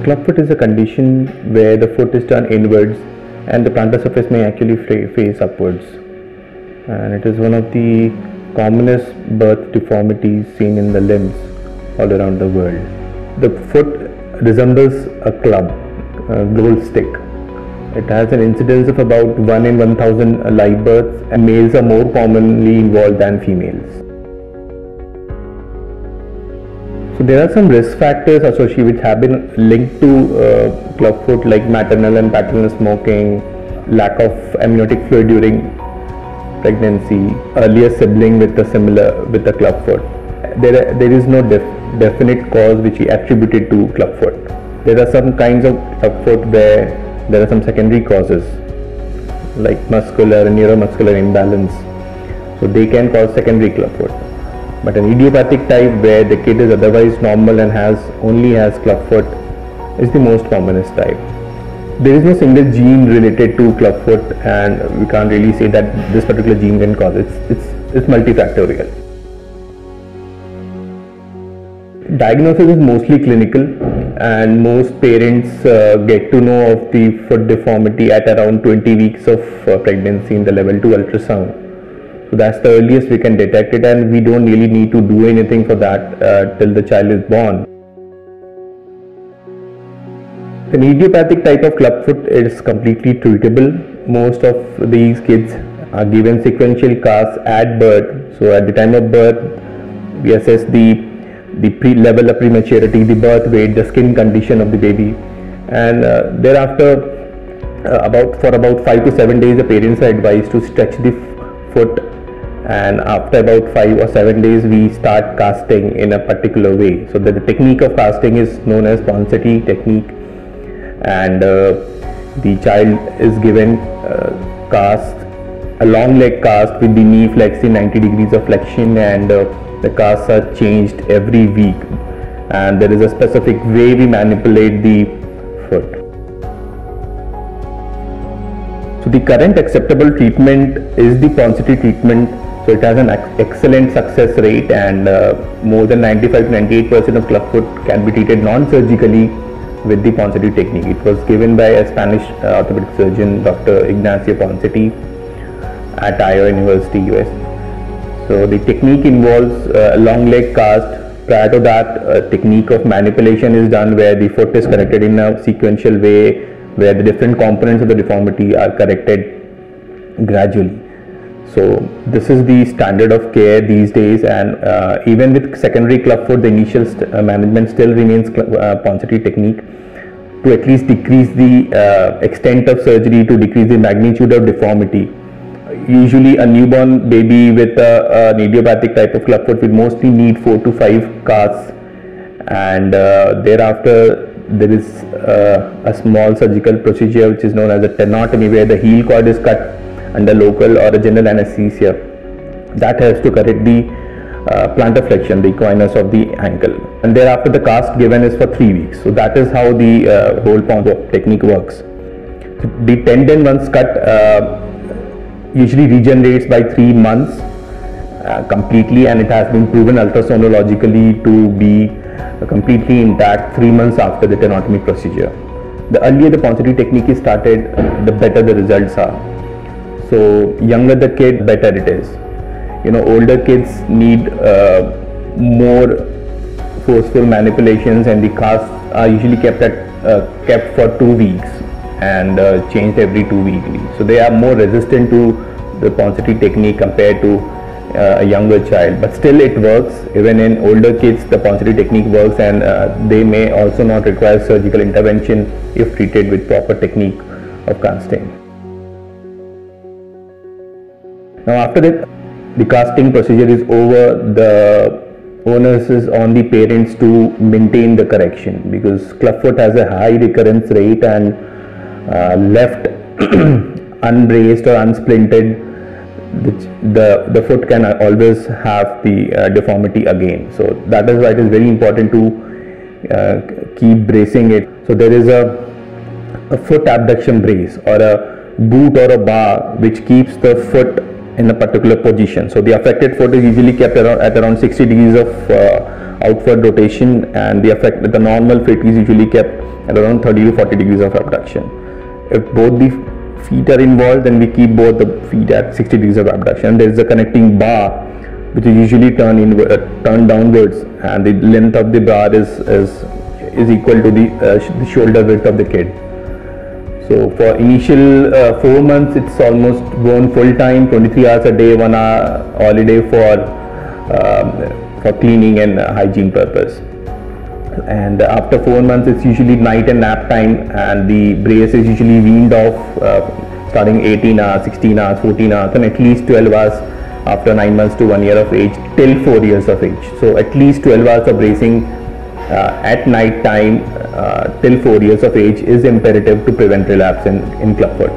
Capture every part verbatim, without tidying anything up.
clubfoot is a condition where the foot is turned inwards and the plantar surface may actually face upwards, and it is one of the commonest birth deformities seen in the limbs all around the world. The foot resembles a club, a gold stick. It has an incidence of about one in one thousand live births, and males are more commonly involved than females. So there are some risk factors associated which have been linked to uh, clubfoot, like maternal and paternal smoking, lack of amniotic fluid during pregnancy, earlier sibling with a similar with a clubfoot. There, there is no def, definite cause which is attributed to clubfoot. There are some kinds of clubfoot where there are some secondary causes like muscular and neuromuscular imbalance, so they can cause secondary clubfoot. But an idiopathic type where the kid is otherwise normal and has only has clubfoot is the most commonest type. There is no single gene related to clubfoot, and we can't really say that this particular gene can cause it. It's, it's, it's multifactorial. Diagnosis is mostly clinical, and most parents uh, get to know of the foot deformity at around twenty weeks of uh, pregnancy in the level two ultrasound. So that's the earliest we can detect it, and we don't really need to do anything for that uh, till the child is born. The idiopathic type of clubfoot is completely treatable. Most of these kids are given sequential casts at birth. So at the time of birth, we assess the the pre level of prematurity, the birth weight, the skin condition of the baby, and uh, thereafter, uh, about for about five to seven days, the parents are advised to stretch the foot, and after about five or seven days, we start casting in a particular way. So that the technique of casting is known as Ponseti technique, and uh, the child is given uh, cast, a long leg cast with the knee flexed in ninety degrees of flexion, and uh, the casts are changed every week, and there is a specific way we manipulate the foot. So the current acceptable treatment is the Ponseti treatment. So it has an excellent success rate, and uh, more than ninety-five to ninety-eight percent of clubfoot can be treated non-surgically with the Ponseti technique. It was given by a Spanish uh, orthopedic surgeon, Doctor Ignacio Ponseti, at Iowa University, U S. So the technique involves uh, a long leg cast. Prior to that, a technique of manipulation is done where the foot is corrected in a sequential way, where the different components of the deformity are corrected gradually. So this is the standard of care these days, and uh, even with secondary clubfoot, the initial st uh, management still remains uh, Ponseti technique to at least decrease the uh, extent of surgery, to decrease the magnitude of deformity. Usually a newborn baby with a, an idiopathic type of clubfoot will mostly need four to five casts, and uh, thereafter there is uh, a small surgical procedure which is known as a tenotomy, where the heel cord is cut under local or a general anesthesia. That helps to correct the uh, plantar flexion, the equinus of the ankle, and thereafter the cast given is for three weeks. So that is how the uh, whole Ponseti technique works. So the tendon once cut uh, usually regenerates by three months uh, completely, and it has been proven ultrasonologically to be uh, completely intact three months after the tenotomy procedure. The earlier the Ponseti technique is started, the better the results are. So younger the kid, better it is. You know, older kids need uh, more forceful manipulations, and the casts are usually kept at uh, kept for two weeks and uh, changed every two weekly. So they are more resistant to the Ponseti technique compared to uh, a younger child, but still it works. Even in older kids, the Ponseti technique works, and uh, they may also not require surgical intervention if treated with proper technique of casting. Now after that, the casting procedure is over, the onus is on the parents to maintain the correction, because clubfoot has a high recurrence rate, and uh, left unbraced or unsplinted, the, the, the foot can always have the uh, deformity again. So that is why it is very important to uh, keep bracing it. So there is a, a foot abduction brace or a boot or a bar which keeps the foot in a particular position. So the affected foot is usually kept around, at around sixty degrees of, uh, outward rotation, and the effect with the normal fit is usually kept at around thirty to forty degrees of abduction. If both the feet are involved, then we keep both the feet at sixty degrees of abduction. There is a connecting bar which is usually turned in uh, turned downwards, and the length of the bar is is is equal to the, uh, sh the shoulder width of the kid. So for initial uh, four months, it's almost gone full time, twenty-three hours a day, one hour holiday for um, for cleaning and uh, hygiene purpose. And after four months, it's usually night and nap time, and the brace is usually weaned off uh, starting eighteen hours, sixteen hours, fourteen hours, and at least twelve hours after nine months to one year of age till four years of age. So at least twelve hours of bracing uh, at night time uh, till four years of age is imperative to prevent relapse in, in clubfoot.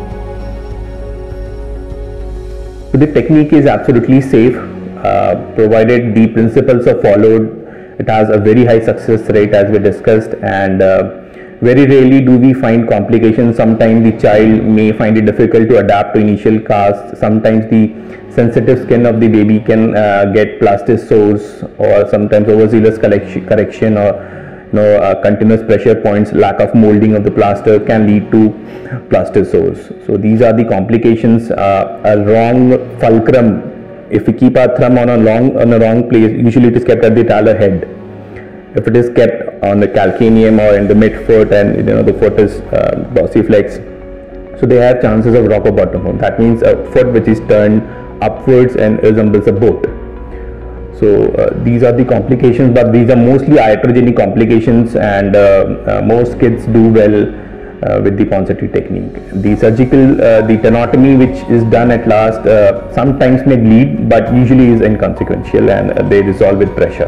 So the technique is absolutely safe uh, provided the principles are followed. It has a very high success rate, as we discussed, and uh, very rarely do we find complications. Sometimes the child may find it difficult to adapt to initial cast. Sometimes the sensitive skin of the baby can uh, get plasticiores, or sometimes overzealous correction, or you know uh, continuous pressure points, lack of molding of the plaster can lead to plasticiores. So these are the complications. Uh, a wrong fulcrum. If we keep our thumb on a long on a wrong place, usually it is kept at the talar head. If it is kept on the calcaneum or in the midfoot, and you know the foot is uh, dorsiflex, so they have chances of rock bottom. That means a foot which is turned upwards and resembles a boat. So uh, these are the complications, but these are mostly iatrogenic complications, and uh, uh, most kids do well Uh, with the Ponseti technique. The surgical, uh, the tenotomy which is done at last uh, sometimes may bleed, but usually is inconsequential, and uh, they resolve with pressure.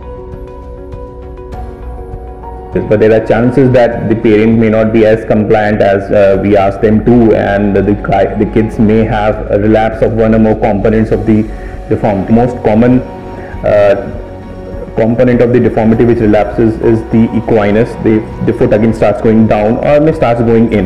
But there are chances that the parent may not be as compliant as uh, we ask them to, and the, the kids may have a relapse of one or more components of the deformity. Most common uh, component of the deformity which relapses is the equinus. The, the foot again starts going down or may starts going in.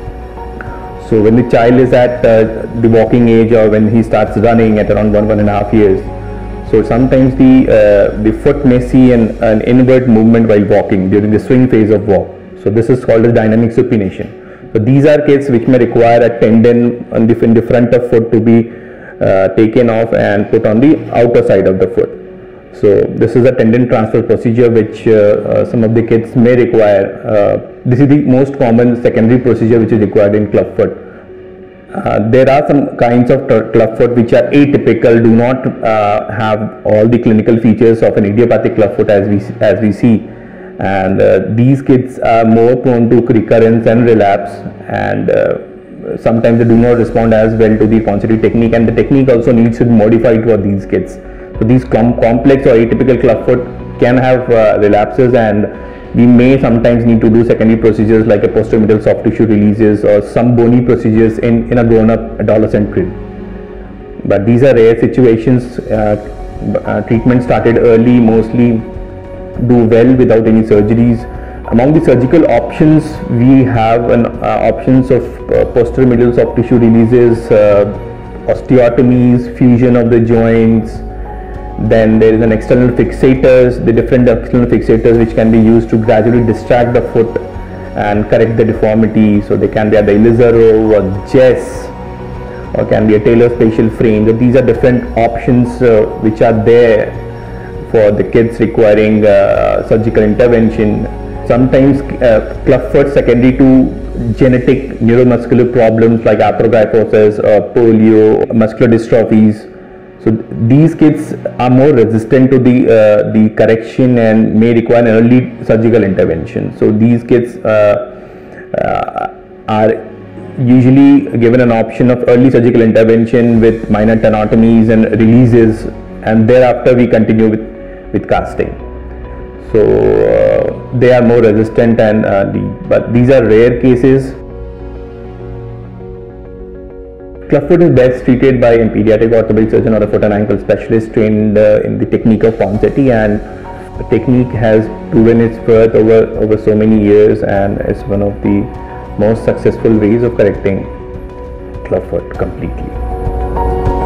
So when the child is at uh, the walking age, or when he starts running at around one, one and a half years, so sometimes the, uh, the foot may see an, an inward movement while walking during the swing phase of walk. So this is called as dynamic supination. So these are kids which may require a tendon on the, in the front of foot to be uh, taken off and put on the outer side of the foot. So this is a tendon transfer procedure which uh, uh, some of the kids may require. Uh, this is the most common secondary procedure which is required in clubfoot. Uh, there are some kinds of clubfoot which are atypical, do not uh, have all the clinical features of an idiopathic clubfoot as we as we see, and uh, these kids are more prone to recurrence and relapse, and uh, sometimes they do not respond as well to the Ponseti technique, and the technique also needs to be modified for these kids. So these com complex or atypical clubfoot can have uh, relapses, and we may sometimes need to do secondary procedures like a posterior soft tissue releases or some bony procedures in, in a grown-up adolescent kid. But these are rare situations. Uh, uh, treatment started early, mostly do well without any surgeries. Among the surgical options, we have an uh, options of uh, posterior medial soft tissue releases, uh, osteotomies, fusion of the joints. Then there is an external fixators, the different external fixators which can be used to gradually distract the foot and correct the deformity. So they can be either Ilizarov or Jess, or can be a Taylor spatial frame. So these are different options uh, which are there for the kids requiring uh, surgical intervention. Sometimes uh, clubfoot secondary to genetic neuromuscular problems like arthrogryposis or polio, muscular dystrophies. So these kids are more resistant to the uh, the correction and may require an early surgical intervention. So these kids uh, uh, are usually given an option of early surgical intervention with minor tenotomies and releases, and thereafter we continue with with casting. So uh, they are more resistant, and uh, the, but these are rare cases. Clubfoot is best treated by a pediatric orthopedic surgeon or a foot and ankle specialist trained uh, in the technique of Ponseti, and the technique has proven its worth over, over so many years, and it's one of the most successful ways of correcting clubfoot completely.